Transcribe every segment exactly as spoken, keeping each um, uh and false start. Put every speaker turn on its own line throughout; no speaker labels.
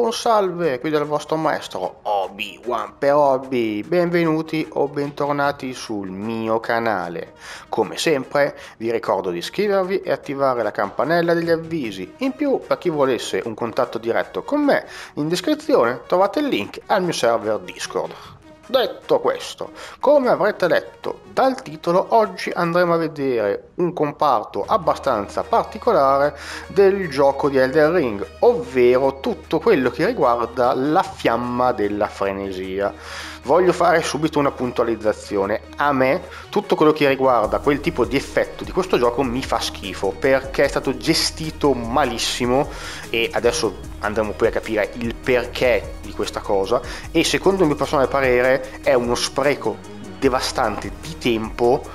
Buon salve, qui del vostro maestro Obi-Wan per Hobby, benvenuti o bentornati sul mio canale. Come sempre vi ricordo di iscrivervi e attivare la campanella degli avvisi. In più, per chi volesse un contatto diretto con me, in descrizione trovate il link al mio server Discord. Detto questo, come avrete letto dal titolo, oggi andremo a vedere un comparto abbastanza particolare del gioco di Elden Ring, ovvero tutto quello che riguarda la fiamma della frenesia. Voglio fare subito una puntualizzazione: a me tutto quello che riguarda quel tipo di effetto di questo gioco mi fa schifo, perché è stato gestito malissimo e adesso andremo poi a capire il perché di questa cosa, e secondo il mio personale parere è uno spreco devastante di tempo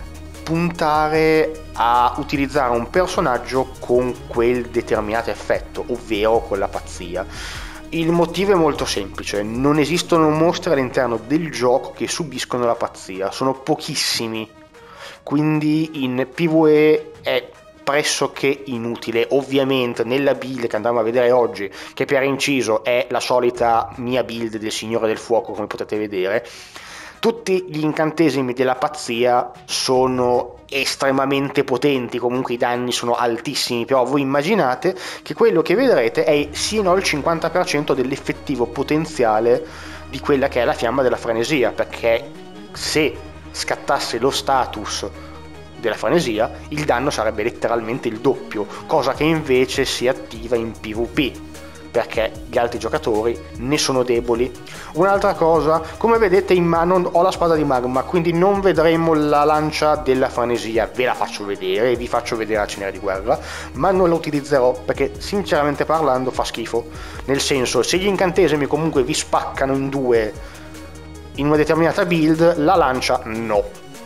puntare a utilizzare un personaggio con quel determinato effetto, ovvero con la pazzia. Il motivo è molto semplice: non esistono mostri all'interno del gioco che subiscono la pazzia, sono pochissimi, quindi in PvE è pressoché inutile. Ovviamente nella build che andremo a vedere oggi, che per inciso è la solita mia build del Signore del Fuoco, come potete vedere, tutti gli incantesimi della pazzia sono estremamente potenti, comunque i danni sono altissimi, però voi immaginate che quello che vedrete è sino al cinquanta per cento dell'effettivo potenziale di quella che è la fiamma della frenesia, perché se scattasse lo status della frenesia il danno sarebbe letteralmente il doppio, cosa che invece si attiva in PvP, perché gli altri giocatori ne sono deboli. Un'altra cosa, come vedete in mano ho la spada di magma, quindi non vedremo la lancia della frenesia, ve la faccio vedere e vi faccio vedere la cenere di guerra, ma non la utilizzerò perché sinceramente parlando fa schifo, nel senso, se gli incantesimi comunque vi spaccano in due in una determinata build, la lancia no.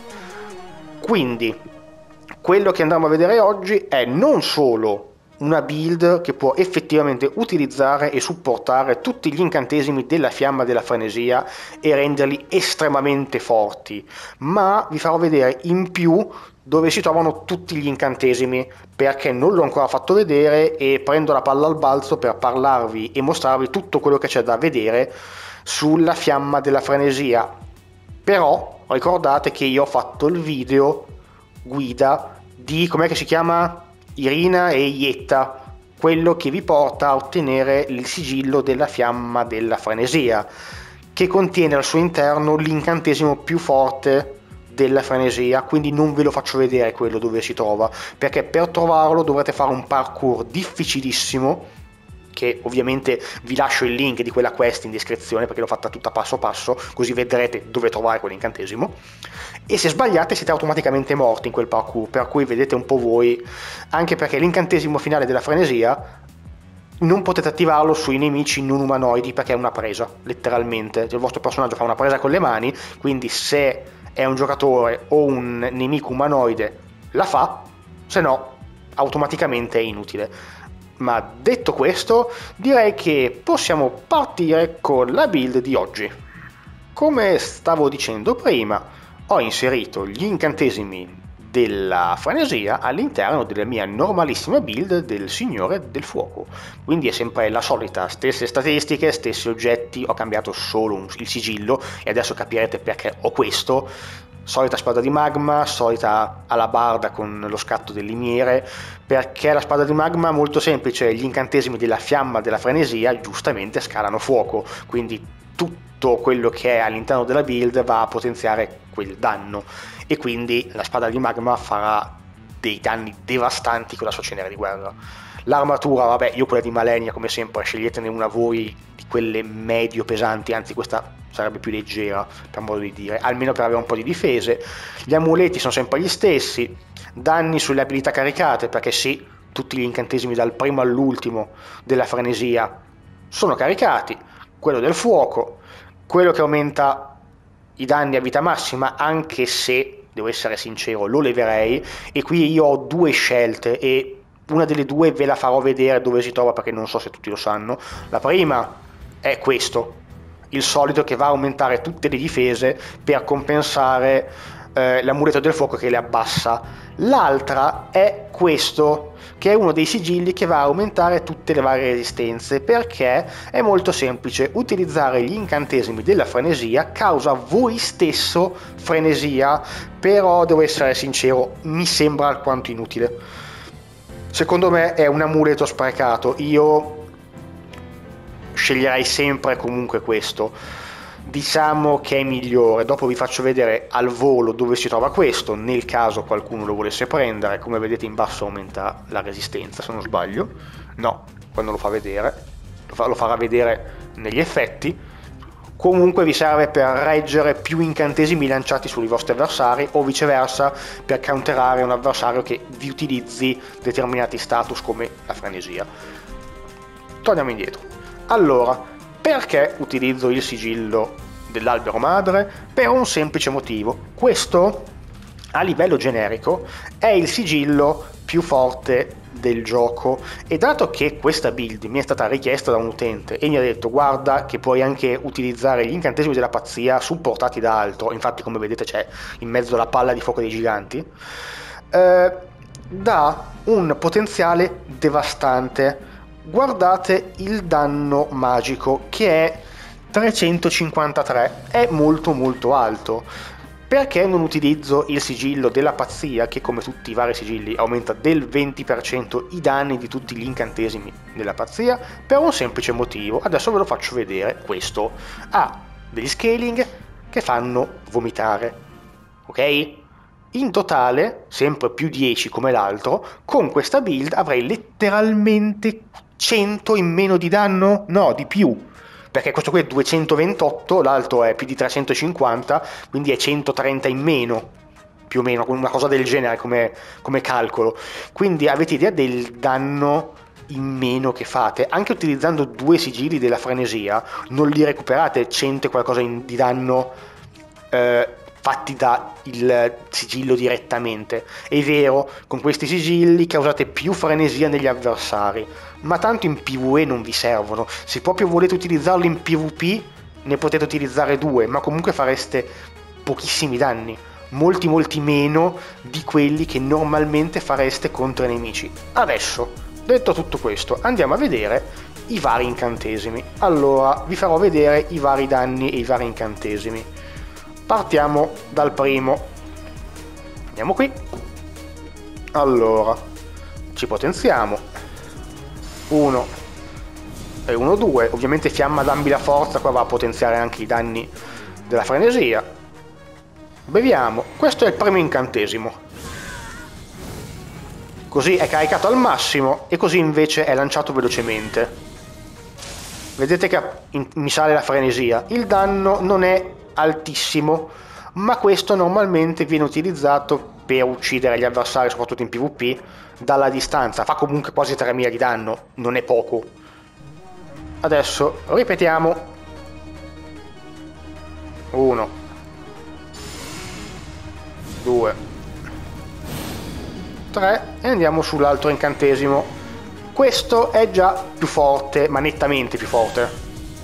Quindi quello che andremo a vedere oggi è non solo una build che può effettivamente utilizzare e supportare tutti gli incantesimi della fiamma della frenesia e renderli estremamente forti, ma vi farò vedere in più dove si trovano tutti gli incantesimi, perché non l'ho ancora fatto vedere e prendo la palla al balzo per parlarvi e mostrarvi tutto quello che c'è da vedere sulla fiamma della frenesia. Però ricordate che io ho fatto il video guida di, com'è che si chiama? Irina e Ietta, quello che vi porta a ottenere il sigillo della fiamma della frenesia, che contiene al suo interno l'incantesimo più forte della frenesia, quindi non ve lo faccio vedere quello dove si trova, perché per trovarlo dovrete fare un parkour difficilissimo, che ovviamente vi lascio il link di quella quest in descrizione perché l'ho fatta tutta passo passo, così vedrete dove trovare quell'incantesimo, e se sbagliate siete automaticamente morti in quel parkour, per cui vedete un po' voi, anche perché l'incantesimo finale della frenesia non potete attivarlo sui nemici non umanoidi perché è una presa, letteralmente, il vostro personaggio fa una presa con le mani, quindi se è un giocatore o un nemico umanoide la fa, se no automaticamente è inutile. Ma detto questo, direi che possiamo partire con la build di oggi. Come stavo dicendo prima, ho inserito gli incantesimi della frenesia all'interno della mia normalissima build del Signore del Fuoco, quindi è sempre la solita, stesse statistiche, stessi oggetti, ho cambiato solo un, il sigillo e adesso capirete perché ho questo. Solita spada di magma, solita alabarda con lo scatto del limiere, perché la spada di magma è molto semplice, gli incantesimi della fiamma della frenesia giustamente scalano fuoco, quindi tutto quello che è all'interno della build va a potenziare quel danno, e quindi la spada di magma farà dei danni devastanti con la sua cenere di guerra. L'armatura, vabbè, io quella di Malenia come sempre, sceglietene una voi di quelle medio pesanti, anzi questa sarebbe più leggera per modo di dire, almeno per avere un po' di difese. Gli amuleti sono sempre gli stessi, danni sulle abilità caricate, perché sì, tutti gli incantesimi dal primo all'ultimo della frenesia sono caricati, quello del fuoco, quello che aumenta i danni a vita massima, anche se, devo essere sincero, lo leverei, e qui io ho due scelte e una delle due ve la farò vedere dove si trova perché non so se tutti lo sanno. La prima è questo, il solito che va a aumentare tutte le difese per compensare eh, l'amuleto del fuoco che le abbassa. L'altra è questo, che è uno dei sigilli che va a aumentare tutte le varie resistenze, perché è molto semplice: utilizzare gli incantesimi della frenesia causa voi stesso frenesia, però devo essere sincero, mi sembra alquanto inutile. Secondo me è un amuleto sprecato, io sceglierei sempre comunque questo. Diciamo che è migliore, dopo vi faccio vedere al volo dove si trova questo, nel caso qualcuno lo volesse prendere. Come vedete in basso aumenta la resistenza, se non sbaglio. No, quando lo fa vedere, lo, fa, lo farà vedere negli effetti. Comunque vi serve per reggere più incantesimi lanciati sui vostri avversari, o viceversa per counterare un avversario che vi utilizzi determinati status come la frenesia. Torniamo indietro. Allora, perché utilizzo il sigillo dell'albero madre? Per un semplice motivo: questo a livello generico è il sigillo più forte del gioco, e dato che questa build mi è stata richiesta da un utente e mi ha detto guarda che puoi anche utilizzare gli incantesimi della pazzia supportati da altro, infatti come vedete c'è in mezzo la palla di fuoco dei giganti, eh, dà un potenziale devastante. Guardate il danno magico, che è trecentocinquantatré, è molto molto alto. Perché non utilizzo il sigillo della pazzia, che come tutti i vari sigilli aumenta del venti per cento i danni di tutti gli incantesimi della pazzia? Per un semplice motivo, adesso ve lo faccio vedere. Questo ha degli scaling che fanno vomitare, ok? In totale, sempre più dieci come l'altro, con questa build avrei letteralmente cento in meno di danno? No, di più, perché questo qui è duecentoventotto, l'altro è più di trecentocinquanta, quindi è centotrenta in meno, più o meno, una cosa del genere come, come calcolo. Quindi avete idea del danno in meno che fate? Anche utilizzando due sigilli della frenesia non li recuperate cento e qualcosa in, di danno eh, fatti da il sigillo direttamente. È vero, con questi sigilli causate più frenesia negli avversari, ma tanto in PvE non vi servono. Se proprio volete utilizzarli in PvP ne potete utilizzare due, ma comunque fareste pochissimi danni, molti molti meno di quelli che normalmente fareste contro i nemici. Adesso, detto tutto questo, andiamo a vedere i vari incantesimi. Allora, vi farò vedere i vari danni e i vari incantesimi. Partiamo dal primo. Andiamo qui. Allora, ci potenziamo. uno e uno due. Ovviamente fiamma dambi la forza, qua va a potenziare anche i danni della frenesia. Beviamo. Questo è il primo incantesimo. Così è caricato al massimo e così invece è lanciato velocemente. Vedete che mi sale la frenesia. Il danno non è altissimo, ma questo normalmente viene utilizzato per uccidere gli avversari, soprattutto in PvP, dalla distanza. Fa comunque quasi tremila di danno, non è poco. Adesso ripetiamo. uno due tre e andiamo sull'altro incantesimo. Questo è già più forte, ma nettamente più forte.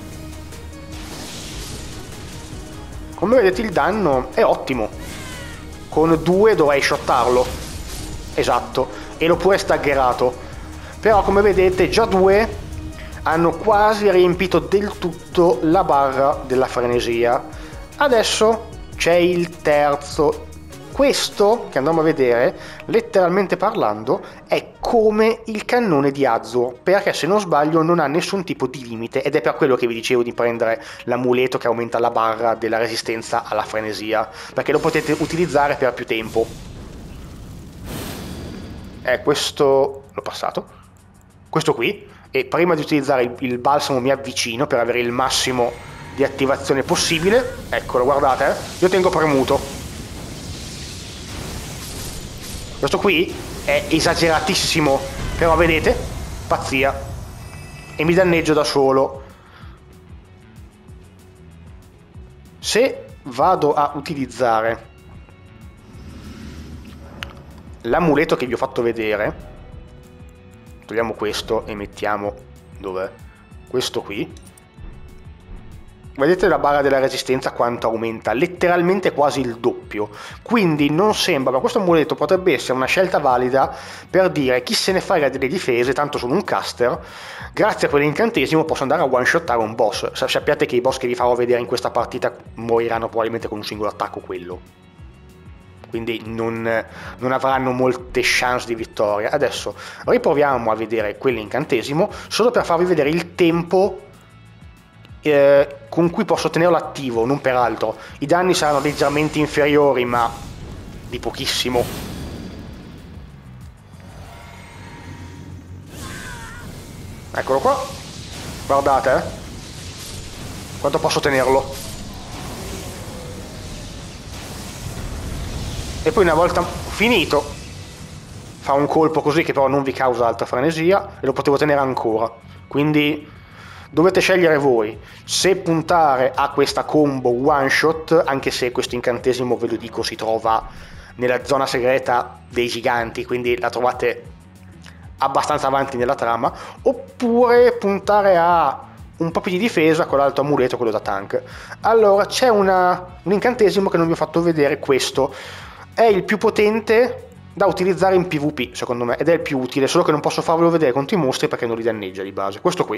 Come vedete il danno è ottimo, con due dovrei shottarlo, esatto, e l'ho pure staggerato, però come vedete già due hanno quasi riempito del tutto la barra della frenesia. Adesso c'è il terzo. Questo, che andiamo a vedere, letteralmente parlando, è come il cannone di Azur, perché se non sbaglio non ha nessun tipo di limite, ed è per quello che vi dicevo di prendere l'amuleto che aumenta la barra della resistenza alla frenesia, perché lo potete utilizzare per più tempo. Eh, questo l'ho passato. Questo qui, e prima di utilizzare il, il balsamo mi avvicino per avere il massimo di attivazione possibile. Eccolo, guardate, eh. Io tengo premuto. Questo qui è esageratissimo, però vedete? Pazzia. E mi danneggio da solo. Se vado a utilizzare l'amuleto che vi ho fatto vedere, togliamo questo e mettiamo dov'è? Questo qui. Vedete la barra della resistenza quanto aumenta? Letteralmente quasi il doppio. Quindi non sembra, ma questo amuleto potrebbe essere una scelta valida per dire chi se ne frega delle difese, tanto sono un caster, grazie a quell'incantesimo posso andare a one-shottare un boss. Sappiate che i boss che vi farò vedere in questa partita moriranno probabilmente con un singolo attacco quello. Quindi non, non avranno molte chance di vittoria. Adesso riproviamo a vedere quell'incantesimo, solo per farvi vedere il tempo Eh, con cui posso tenerlo attivo, non per altro. I danni saranno leggermente inferiori, ma di pochissimo. Eccolo qua. Guardate, eh. Quanto posso tenerlo. E poi una volta finito, fa un colpo così che però non vi causa altra frenesia e lo potevo tenere ancora. Quindi dovete scegliere voi se puntare a questa combo one shot, anche se questo incantesimo, ve lo dico, si trova nella zona segreta dei giganti, quindi la trovate abbastanza avanti nella trama, oppure puntare a un po' più di difesa con l'altro amuleto, quello da tank. Allora c'è una, un incantesimo che non vi ho fatto vedere, questo è il più potente da utilizzare in PvP secondo me, ed è il più utile, solo che non posso farvelo vedere contro i mostri perché non li danneggia di base. Questo qui,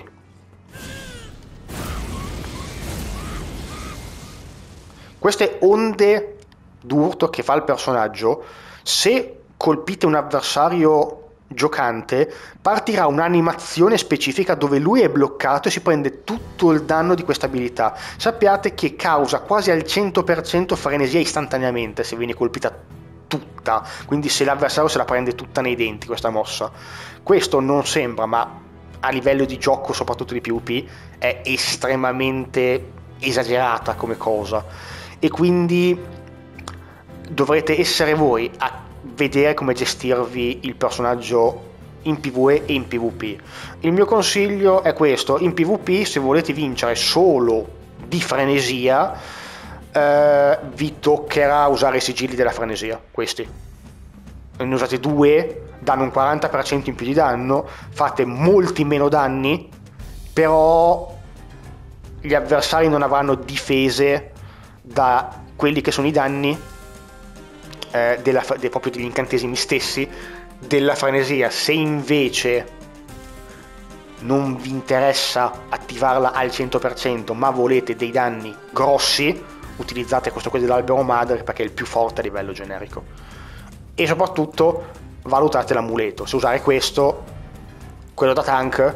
queste onde d'urto che fa il personaggio, se colpite un avversario giocante partirà un'animazione specifica dove lui è bloccato e si prende tutto il danno di questa abilità. Sappiate che causa quasi al cento per cento frenesia istantaneamente se viene colpita tutta, quindi se l'avversario se la prende tutta nei denti questa mossa. Questo non sembra, ma a livello di gioco, soprattutto di PvP, è estremamente esagerata come cosa, e quindi dovrete essere voi a vedere come gestirvi il personaggio in PvE e in PvP. Il mio consiglio è questo: in PvP, se volete vincere solo di frenesia, eh, vi toccherà usare i sigilli della frenesia. Questi ne usate due, danno un quaranta per cento in più di danno, fate molti meno danni, però gli avversari non avranno difese da quelli che sono i danni eh, della, de, proprio degli incantesimi stessi della frenesia. Se invece non vi interessa attivarla al cento per cento ma volete dei danni grossi, utilizzate questo qui dell'albero madre perché è il più forte a livello generico. E soprattutto valutate l'amuleto, se usare questo, quello da tank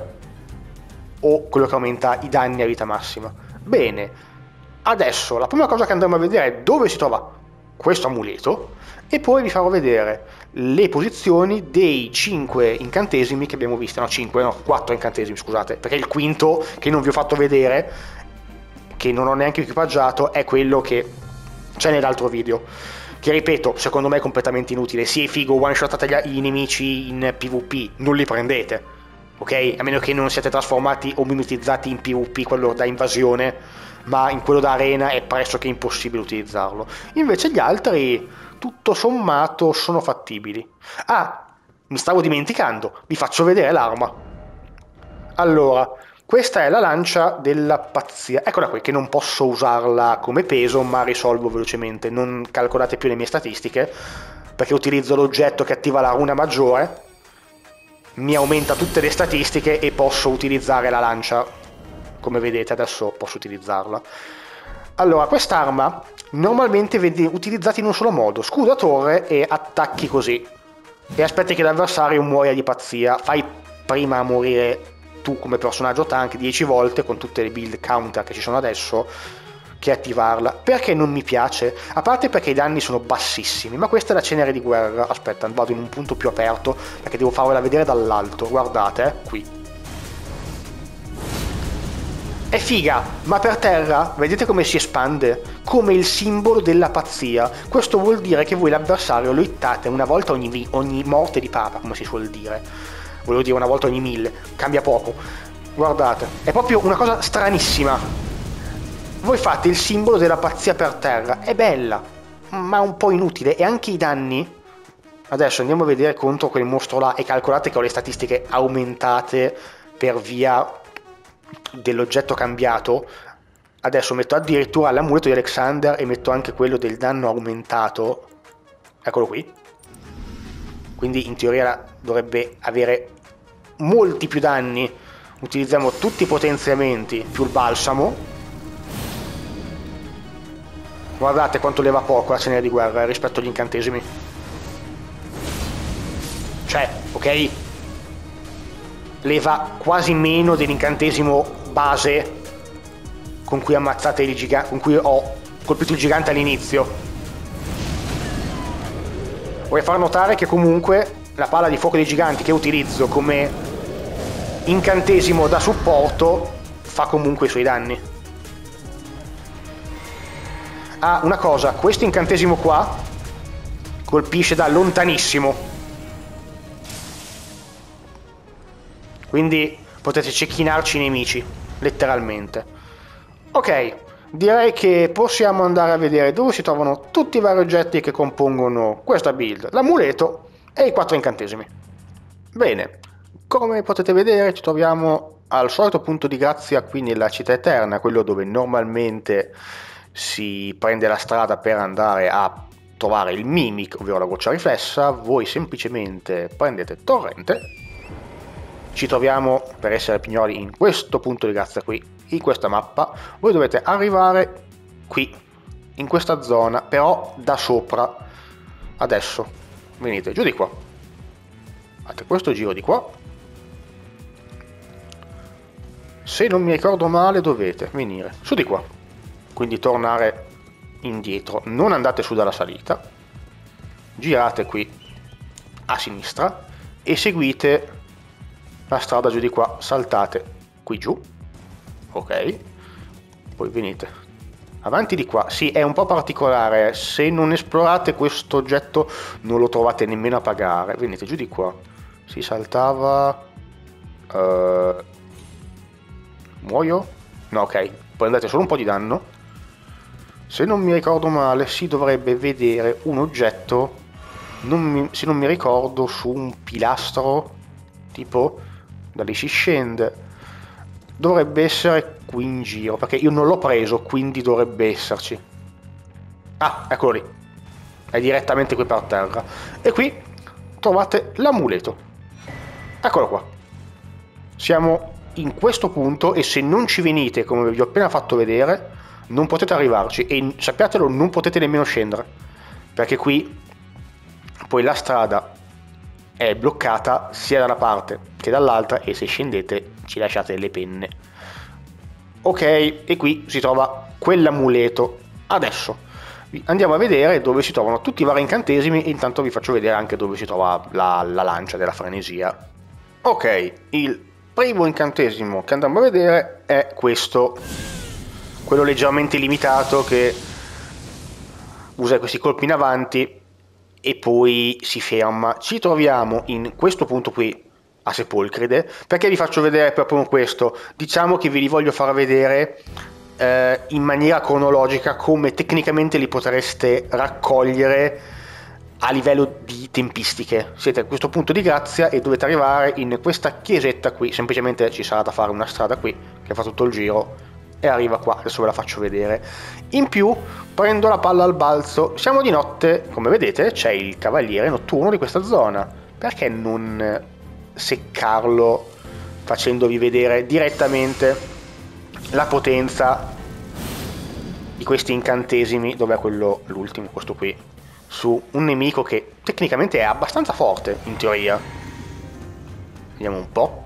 o quello che aumenta i danni a vita massima. Bene, adesso la prima cosa che andremo a vedere è dove si trova questo amuleto, e poi vi farò vedere le posizioni dei cinque incantesimi che abbiamo visto. No, cinque, no, quattro incantesimi, scusate, perché il quinto che non vi ho fatto vedere, che non ho neanche equipaggiato, è quello che c'è nell'altro video, che ripeto, secondo me è completamente inutile. Sì, è figo, one shotate i nemici in PvP, non li prendete, ok? A meno che non siate trasformati o mimetizzati in PvP, quello da invasione, ma in quello da arena è pressoché impossibile utilizzarlo. Invece gli altri, tutto sommato, sono fattibili. Ah, mi stavo dimenticando, vi faccio vedere l'arma. Allora, questa è la lancia della pazzia, eccola qui, che non posso usarla come peso, ma risolvo velocemente. Non calcolate più le mie statistiche, perché utilizzo l'oggetto che attiva la runa maggiore, mi aumenta tutte le statistiche e posso utilizzare la lancia. Come vedete adesso posso utilizzarla. Allora, quest'arma normalmente viene utilizzata in un solo modo: scudo a torre e attacchi così, e aspetti che l'avversario muoia di pazzia. Fai prima a morire tu come personaggio tank dieci volte con tutte le build counter che ci sono adesso, che attivarla. Perché non mi piace? A parte perché i danni sono bassissimi, ma questa è la cenere di guerra. Aspetta, vado in un punto più aperto perché devo farvela vedere dall'alto. Guardate, eh, qui. È figa, ma per terra vedete come si espande? Come il simbolo della pazzia. Questo vuol dire che voi l'avversario lo hittate una volta ogni, ogni morte di papa, come si suol dire. Volevo dire una volta ogni mille, cambia poco. Guardate, è proprio una cosa stranissima. Voi fate il simbolo della pazzia per terra, è bella, ma un po' inutile. E anche i danni. Adesso andiamo a vedere contro quel mostro là, e calcolate che ho le statistiche aumentate per via dell'oggetto cambiato. Adesso metto addirittura l'amuleto di Alexander e metto anche quello del danno aumentato. Eccolo qui. Quindi in teoria dovrebbe avere molti più danni. Utilizziamo tutti i potenziamenti più il balsamo. Guardate quanto leva poco la cenere di guerra rispetto agli incantesimi. Cioè, ok, leva quasi meno dell'incantesimo base con cui ammazzate i giganti, con cui ho colpito il gigante all'inizio. Vorrei far notare che comunque la palla di fuoco dei giganti che utilizzo come incantesimo da supporto fa comunque i suoi danni. Ah, una cosa, questo incantesimo qua colpisce da lontanissimo, quindi potete cecchinarci i nemici, letteralmente. Ok, direi che possiamo andare a vedere dove si trovano tutti i vari oggetti che compongono questa build, l'amuleto e i quattro incantesimi. Bene, come potete vedere ci troviamo al solito punto di grazia qui nella città eterna, quello dove normalmente si prende la strada per andare a trovare il Mimic, ovvero la goccia riflessa. Voi semplicemente prendete torrente, ci troviamo, per essere pignoli, in questo punto di grazia qui, in questa mappa. Voi dovete arrivare qui, in questa zona, però da sopra. Adesso venite giù di qua, fate questo giro di qua. Se non mi ricordo male dovete venire su di qua, quindi tornare indietro, non andate su dalla salita, girate qui a sinistra e seguite la strada giù di qua, saltate qui giù, ok, poi venite avanti di qua. Sì, è un po' particolare, se non esplorate questo oggetto non lo trovate nemmeno a pagare. Venite giù di qua, si saltava uh... muoio? No, ok, prendete solo un po' di danno. Se non mi ricordo male si dovrebbe vedere un oggetto, non mi, se non mi ricordo, su un pilastro, tipo da lì si scende, dovrebbe essere qui in giro, perché io non l'ho preso, quindi dovrebbe esserci. Ah, eccolo lì, è direttamente qui per terra. E qui trovate l'amuleto, eccolo qua. Siamo in questo punto e se non ci venite come vi ho appena fatto vedere non potete arrivarci, e sappiatelo, non potete nemmeno scendere, perché qui poi la strada è bloccata sia da una parte che dall'altra e se scendete ci lasciate le penne. Ok, e qui si trova quell'amuleto. Adesso andiamo a vedere dove si trovano tutti i vari incantesimi e intanto vi faccio vedere anche dove si trova la, la lancia della frenesia. Ok, il primo incantesimo che andiamo a vedere è questo, quello leggermente limitato che usa questi colpi in avanti e poi si ferma. Ci troviamo in questo punto qui a Sepolcride. Perché vi faccio vedere proprio questo? Diciamo che ve li voglio far vedere eh, in maniera cronologica come tecnicamente li potreste raccogliere a livello di tempistiche. Siete a questo punto di grazia e dovete arrivare in questa chiesetta qui, semplicemente ci sarà da fare una strada qui che fa tutto il giro e arriva qua. Adesso ve la faccio vedere. In più prendo la palla al balzo, siamo di notte, come vedete c'è il cavaliere notturno di questa zona. Perché non seccarlo facendovi vedere direttamente la potenza di questi incantesimi? Dov'è quello, l'ultimo, questo qui, su un nemico che tecnicamente è abbastanza forte in teoria. Vediamo un po'.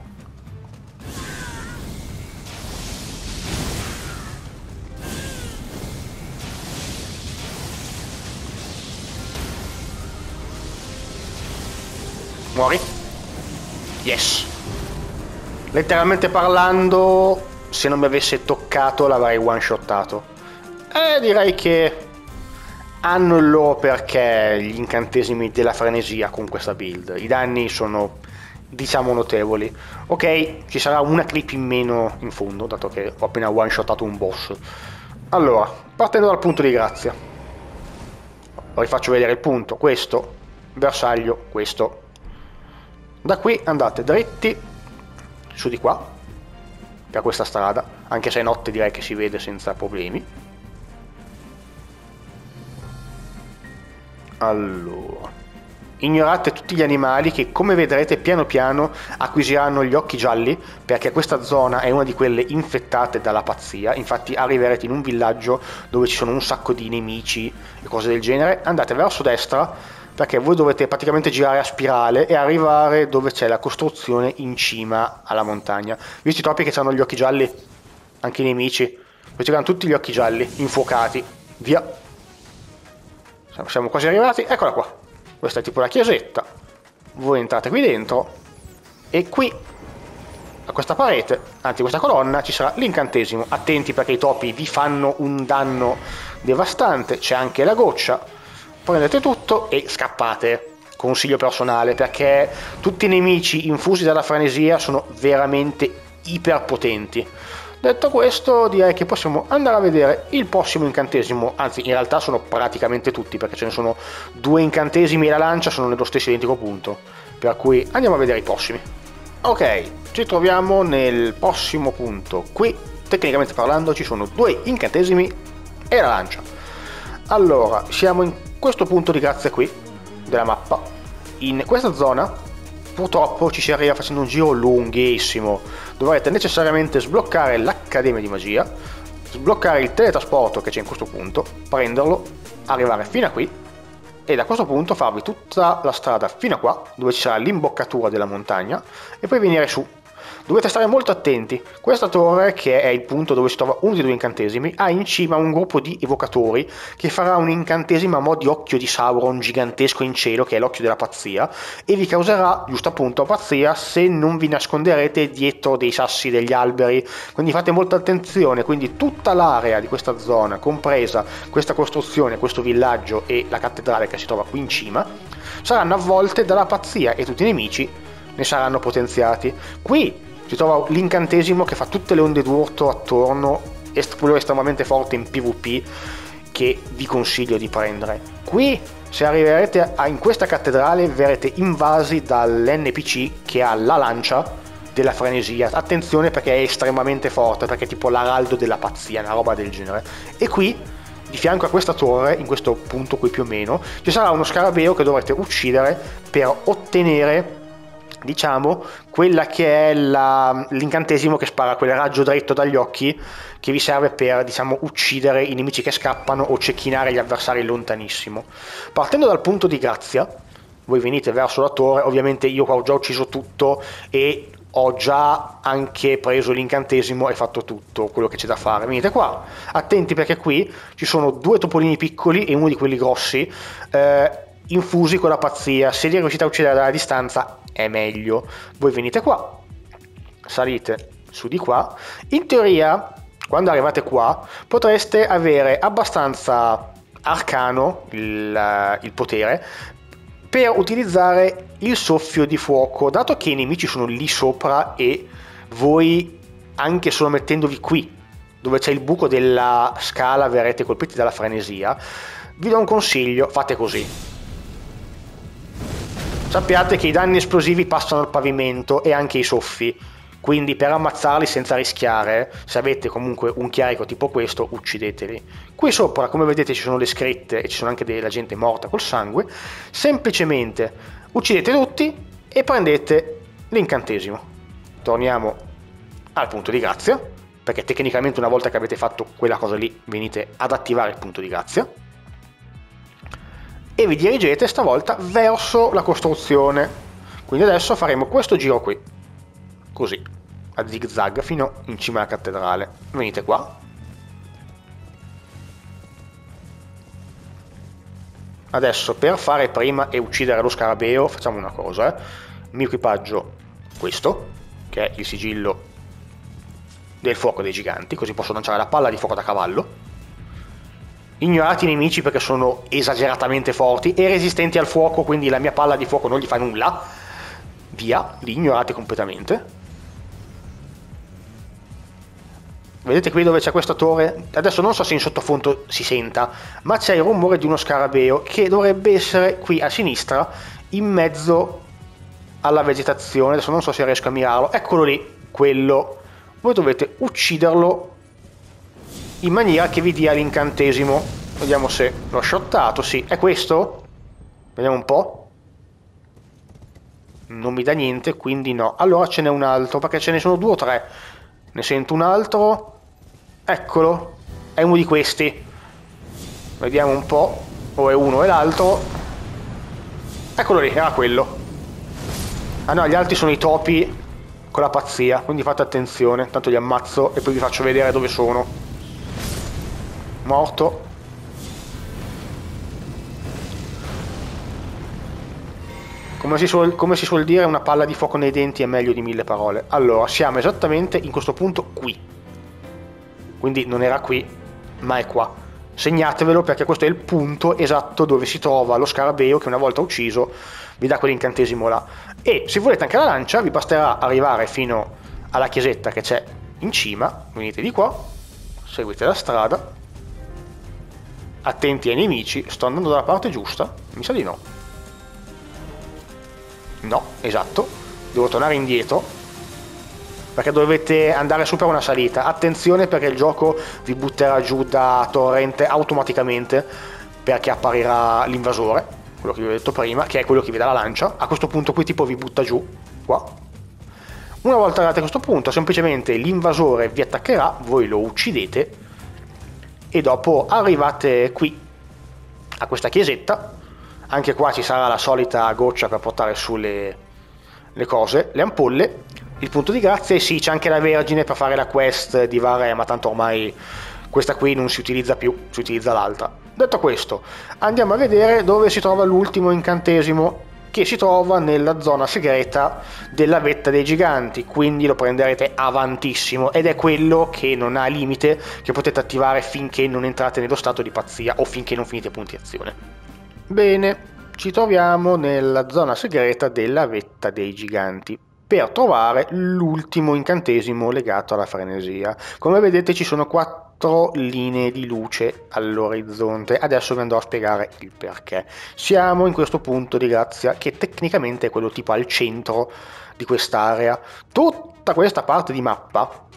Muori? Yes. Letteralmente parlando, se non mi avesse toccato l'avrei one shottato. E direi che hanno il loro perché gli incantesimi della frenesia con questa build. I danni sono, diciamo, notevoli. Ok, ci sarà una clip in meno in fondo, dato che ho appena one shottato un boss. Allora, partendo dal punto di grazia, vi faccio vedere il punto, questo, bersaglio, questo. Da qui andate dritti su di qua per questa strada, anche se è notte direi che si vede senza problemi. Allora, ignorate tutti gli animali che, come vedrete, piano piano acquisiranno gli occhi gialli, perché questa zona è una di quelle infettate dalla pazzia. Infatti arriverete in un villaggio dove ci sono un sacco di nemici e cose del genere. Andate verso destra, perché voi dovete praticamente girare a spirale e arrivare dove c'è la costruzione in cima alla montagna. Visto i topi che hanno gli occhi gialli, anche i nemici, questi hanno tutti gli occhi gialli, infuocati. Via! Siamo quasi arrivati, eccola qua. Questa è tipo la chiesetta. Voi entrate qui dentro e qui, a questa parete, anzi questa colonna, ci sarà l'incantesimo. Attenti perché i topi vi fanno un danno devastante. C'è anche la goccia. Prendete tutto e scappate. Consiglio personale, perché tutti i nemici infusi dalla frenesia sono veramente iperpotenti. Detto questo, direi che possiamo andare a vedere il prossimo incantesimo. Anzi, in realtà sono praticamente tutti, perché ce ne sono due incantesimi e la lancia sono nello stesso identico punto, per cui andiamo a vedere i prossimi. Ok, ci troviamo nel prossimo punto. Qui, tecnicamente parlando, ci sono due incantesimi e la lancia. Allora, siamo in questo punto di grazia qui della mappa. In questa zona purtroppo ci si arriva facendo un giro lunghissimo. Dovrete necessariamente sbloccare l'Accademia di Magia, sbloccare il teletrasporto che c'è in questo punto, prenderlo, arrivare fino a qui e da questo punto farvi tutta la strada fino a qua, dove ci sarà l'imboccatura della montagna, e poi venire su. Dovete stare molto attenti. Questa torre, che è il punto dove si trova uno dei due incantesimi, ha in cima un gruppo di evocatori che farà un incantesimo a mo' di occhio di Sauron gigantesco in cielo, che è l'occhio della pazzia, e vi causerà, giusto appunto, pazzia se non vi nasconderete dietro dei sassi degli alberi. Quindi fate molta attenzione. Quindi tutta l'area di questa zona, compresa questa costruzione, questo villaggio e la cattedrale che si trova qui in cima, saranno avvolte dalla pazzia e tutti i nemici ne saranno potenziati. Qui si trova l'incantesimo che fa tutte le onde d'urto attorno, quello estremamente forte in PvP, che vi consiglio di prendere. Qui, se arriverete a, in questa cattedrale, verrete invasi dall'N P C che ha la lancia della frenesia. Attenzione perché è estremamente forte, perché è tipo l'araldo della pazzia, una roba del genere. E qui, di fianco a questa torre, in questo punto qui più o meno, ci sarà uno scarabeo che dovrete uccidere per ottenere, diciamo, quella che è l'incantesimo che spara quel raggio dritto dagli occhi, che vi serve per, diciamo, uccidere i nemici che scappano o cecchinare gli avversari lontanissimo. Partendo dal punto di grazia, voi venite verso la torre. Ovviamente io qua ho già ucciso tutto e ho già anche preso l'incantesimo e fatto tutto quello che c'è da fare. Venite qua, attenti perché qui ci sono due topolini piccoli e uno di quelli grossi, eh, infusi con la pazzia. Se li riuscite a uccidere dalla distanza è meglio. Voi venite qua, salite su di qua. In teoria, quando arrivate qua, potreste avere abbastanza arcano il, il potere per utilizzare il soffio di fuoco, dato che i nemici sono lì sopra e voi, anche solo mettendovi qui dove c'è il buco della scala, verrete colpiti dalla frenesia. Vi do un consiglio: fate così. Sappiate che i danni esplosivi passano al pavimento e anche i soffi, quindi per ammazzarli senza rischiare, se avete comunque un chiarico tipo questo, uccideteli. Qui sopra, come vedete, ci sono le scritte e ci sono anche della gente morta col sangue. Semplicemente uccidete tutti e prendete l'incantesimo. Torniamo al punto di grazia, perché tecnicamente una volta che avete fatto quella cosa lì venite ad attivare il punto di grazia e vi dirigete stavolta verso la costruzione. Quindi adesso faremo questo giro qui, così, a zig zag fino in cima alla cattedrale. Venite qua, adesso per fare prima e uccidere lo scarabeo facciamo una cosa, eh. Mi equipaggio questo, che è il sigillo del fuoco dei giganti, così posso lanciare la palla di fuoco da cavallo. Ignorate i nemici perché sono esageratamente forti e resistenti al fuoco, quindi la mia palla di fuoco non gli fa nulla. Via, li ignorate completamente. Vedete qui dove c'è questa torre? Adesso non so se in sottofondo si senta, ma c'è il rumore di uno scarabeo che dovrebbe essere qui a sinistra, in mezzo alla vegetazione. Adesso non so se riesco a mirarlo. Eccolo lì, quello voi dovete ucciderlo in maniera che vi dia l'incantesimo. Vediamo se l'ho shottato. Sì, è questo? Vediamo un po'. Non mi dà niente, quindi no. Allora ce n'è un altro, perché ce ne sono due o tre. Ne sento un altro. Eccolo, è uno di questi. Vediamo un po'. O è uno e l'altro. Eccolo lì, era quello. Ah no, gli altri sono i topi con la pazzia, quindi fate attenzione. Tanto li ammazzo e poi vi faccio vedere dove sono. Morto. Come si, suol, come si suol dire, una palla di fuoco nei denti è meglio di mille parole. Allora, siamo esattamente in questo punto qui. Quindi non era qui, ma è qua. Segnatevelo, perché questo è il punto esatto dove si trova lo scarabeo che una volta ucciso vi dà quell'incantesimo là. E se volete anche la lancia vi basterà arrivare fino alla chiesetta che c'è in cima. Venite di qua, seguite la strada, attenti ai nemici. Sto andando dalla parte giusta? Mi sa di no. No, esatto, devo tornare indietro, perché dovete andare su per una salita. Attenzione, perché il gioco vi butterà giù da torrente automaticamente, perché apparirà l'invasore, quello che vi ho detto prima, che è quello che vi dà la lancia. A questo punto qui tipo vi butta giù, qua. Una volta arrivati a questo punto, semplicemente l'invasore vi attaccherà, voi lo uccidete, e dopo arrivate qui, a questa chiesetta. Anche qua ci sarà la solita goccia per portare su le, le cose, le ampolle, il punto di grazia, e sì, c'è anche la vergine per fare la quest di Vare, ma tanto ormai questa qui non si utilizza più, si utilizza l'altra. Detto questo, andiamo a vedere dove si trova l'ultimo incantesimo, che si trova nella zona segreta della vetta dei giganti, quindi lo prenderete avantissimo, ed è quello che non ha limite, che potete attivare finché non entrate nello stato di pazzia o finché non finite punti azione. Bene, ci troviamo nella zona segreta della vetta dei giganti per trovare l'ultimo incantesimo legato alla frenesia. Come vedete ci sono quattro linee di luce all'orizzonte. Adesso vi andrò a spiegare il perché. Siamo in questo punto di grazia, che tecnicamente è quello tipo al centro di quest'area. Tutta questa parte di mappa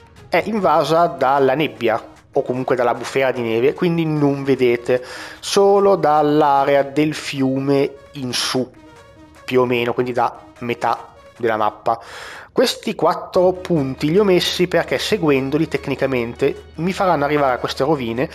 è invasa dalla nebbia, o comunque dalla bufera di neve, quindi non vedete, solo dall'area del fiume in su, più o meno, quindi da metà della mappa. Questi quattro punti li ho messi perché seguendoli tecnicamente mi faranno arrivare a queste rovine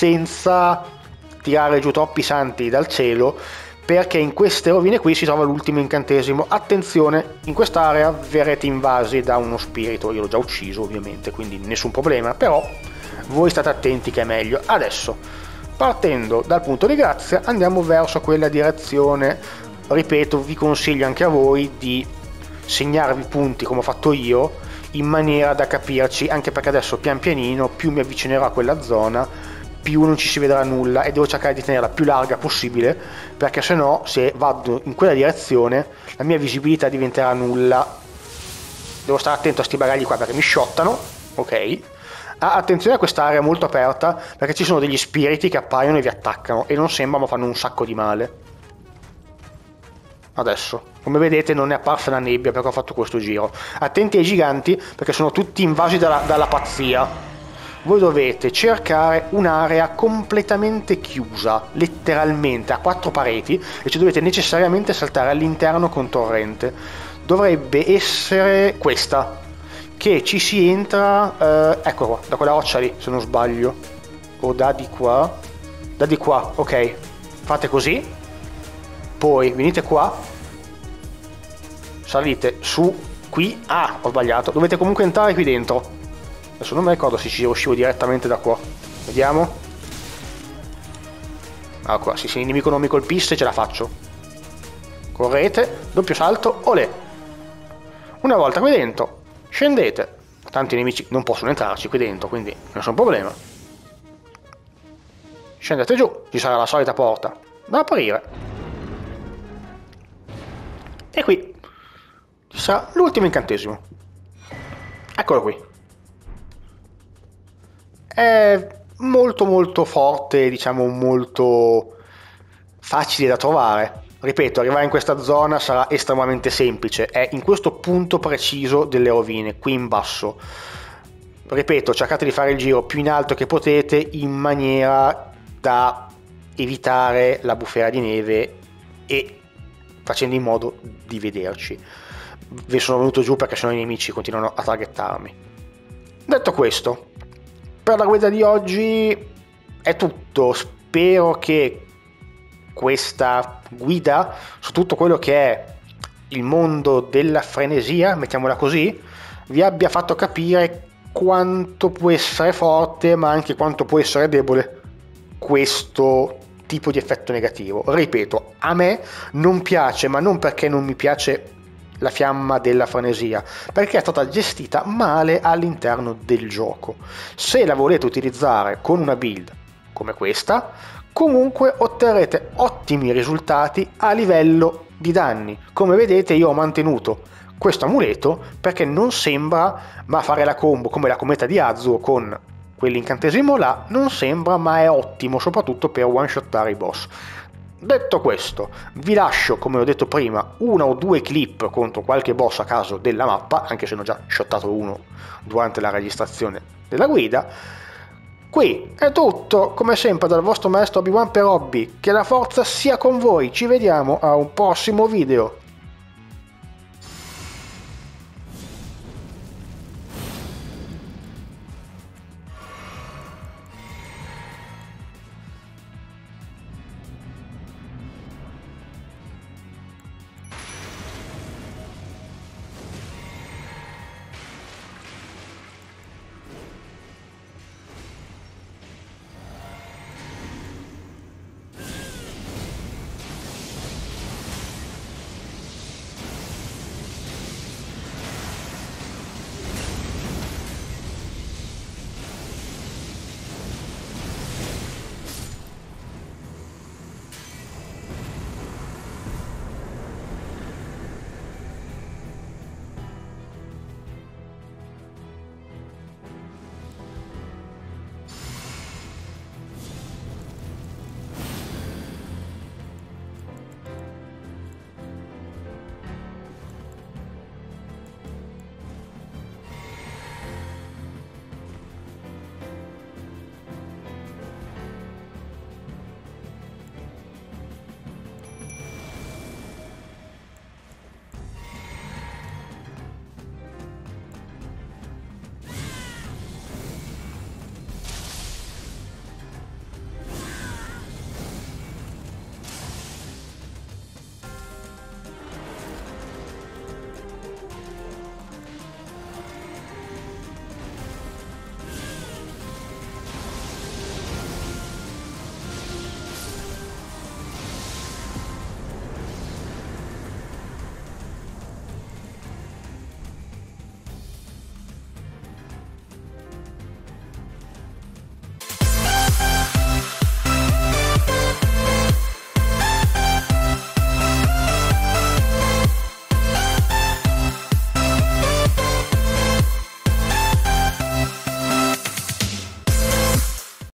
senza tirare giù troppi santi dal cielo, perché in queste rovine qui si trova l'ultimo incantesimo. Attenzione, in quest'area verrete invasi da uno spirito, io l'ho già ucciso ovviamente, quindi nessun problema, però voi state attenti che è meglio. Adesso, partendo dal punto di grazia, andiamo verso quella direzione. Ripeto, vi consiglio anche a voi di segnarvi punti come ho fatto io, in maniera da capirci, anche perché adesso pian pianino più mi avvicinerò a quella zona, più non ci si vedrà nulla, e devo cercare di tenerla più larga possibile, perché se no, se vado in quella direzione, la mia visibilità diventerà nulla. Devo stare attento a sti bagagli qua perché mi shottano, ok? Ah, attenzione a quest'area molto aperta, perché ci sono degli spiriti che appaiono e vi attaccano, e non sembra ma fanno un sacco di male. Adesso, come vedete, non è apparsa la nebbia perché ho fatto questo giro. Attenti ai giganti, perché sono tutti invasi dalla, dalla pazzia. Voi dovete cercare un'area completamente chiusa, letteralmente, a quattro pareti, e ci dovete necessariamente saltare all'interno con torrente. Dovrebbe essere questa, che ci si entra, eh, ecco qua, da quella roccia lì, se non sbaglio, o da di qua, da di qua, ok, fate così, poi venite qua, salite su, qui, ah, ho sbagliato, dovete comunque entrare qui dentro, adesso non mi ricordo se ci riuscivo direttamente da qua, vediamo, ah qua, sì, se il nemico non mi colpisse ce la faccio, correte, doppio salto, olè, una volta qui dentro, scendete, tanti nemici non possono entrarci qui dentro, quindi nessun problema. Scendete giù, ci sarà la solita porta da aprire. E qui ci sarà l'ultimo incantesimo. Eccolo qui. È molto molto forte, diciamo molto facile da trovare. Ripeto, arrivare in questa zona sarà estremamente semplice, è in questo punto preciso delle rovine, qui in basso. ripeto, cercate di fare il giro più in alto che potete in maniera da evitare la bufera di neve e facendo in modo di vederci. Vi sono venuto giù perché sennò i nemici continuano a targettarmi. Detto questo, per la guida di oggi è tutto. Spero che questa guida su tutto quello che è il mondo della frenesia, mettiamola così, vi abbia fatto capire quanto può essere forte ma anche quanto può essere debole questo tipo di effetto negativo. Ripeto, a me non piace, ma non perché non mi piace la fiamma della frenesia, perché è stata gestita male all'interno del gioco. Se la volete utilizzare con una build come questa, comunque otterrete ottimi risultati a livello di danni. Come vedete, io ho mantenuto questo amuleto perché non sembra, ma fare la combo come la cometa di Azuo con quell'incantesimo là non sembra, ma è ottimo soprattutto per one shottare i boss. Detto questo, vi lascio, come ho detto prima, una o due clip contro qualche boss a caso della mappa, anche se ne ho già shottato uno durante la registrazione della guida. Qui è tutto, come sempre, dal vostro maestro Obi-Wan per Hobby. Che la forza sia con voi, ci vediamo a un prossimo video.